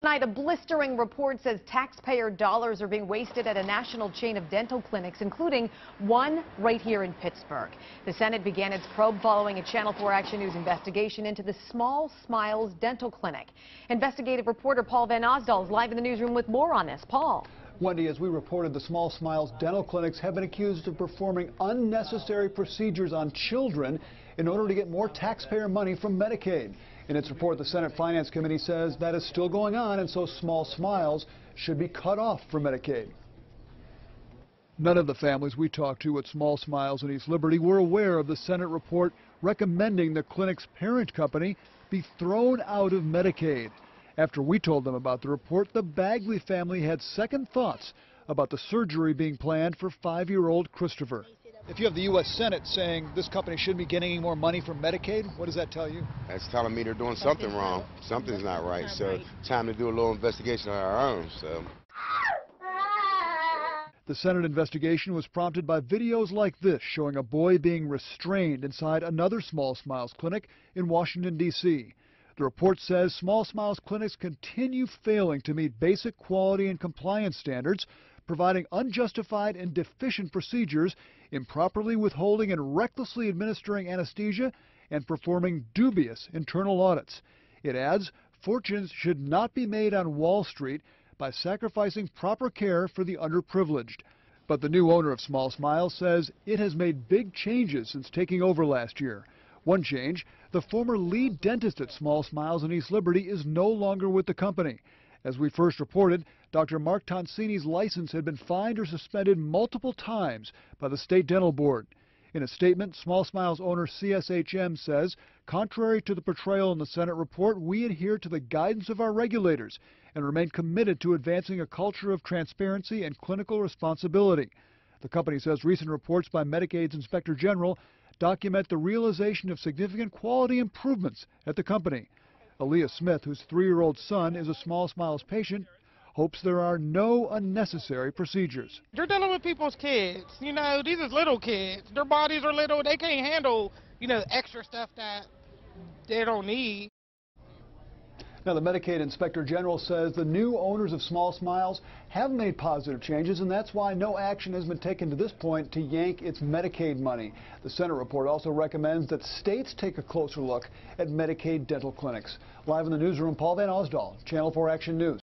Tonight, a blistering report says taxpayer dollars are being wasted at a national chain of dental clinics, including one right here in Pittsburgh. The Senate began its probe following a Channel 4 Action News investigation into the Small Smiles Dental Clinic. Investigative reporter Paul Van Osdol is live in the newsroom with more on this. Paul. Wendy, as we reported, the Small Smiles dental clinics have been accused of performing unnecessary procedures on children in order to get more taxpayer money from Medicaid. In its report, the Senate Finance Committee says that is still going on, and so Small Smiles should be cut off from Medicaid. None of the families we talked to at Small Smiles in East Liberty were aware of the Senate report recommending the clinic's parent company be thrown out of Medicaid. After we told them about the report, the Bagley family had second thoughts about the surgery being planned for 5-year-old Christopher. If you have the U.S. Senate saying this company shouldn't be getting any more money from Medicaid, what does that tell you? That's telling me they're doing something wrong. Something's not right. So time to do a little investigation of our own. So. The Senate investigation was prompted by videos like this showing a boy being restrained inside another Small Smiles clinic in Washington, D.C. The report says Small Smiles clinics continue failing to meet basic quality and compliance standards, providing unjustified and deficient procedures, improperly withholding and recklessly administering anesthesia, and performing dubious internal audits. It adds, fortunes should not be made on Wall Street by sacrificing proper care for the underprivileged. But the new owner of Small Smiles says it has made big changes since taking over last year. One change, the former lead dentist at Small Smiles in East Liberty is no longer with the company. As we first reported, Dr. Mark Tonsini's license had been fined or suspended multiple times by the State Dental Board. In a statement, Small Smiles owner CSHM says, contrary to the portrayal in the Senate report, we adhere to the guidance of our regulators and remain committed to advancing a culture of transparency and clinical responsibility. The company says recent reports by Medicaid's Inspector General document the realization of significant quality improvements at the company. Aaliyah Smith, whose 3-year-old son is a Small Smiles patient, hopes there are no unnecessary procedures. You're dealing with people's kids. You know, these is little kids. Their bodies are little. They can't handle, extra stuff that they don't need. Now, the Medicaid Inspector General says the new owners of Small Smiles have made positive changes, and that's why no action has been taken to this point to yank its Medicaid money. The Senate report also recommends that states take a closer look at Medicaid dental clinics. Live in the newsroom, Paul Van Osdol, Channel 4 Action News.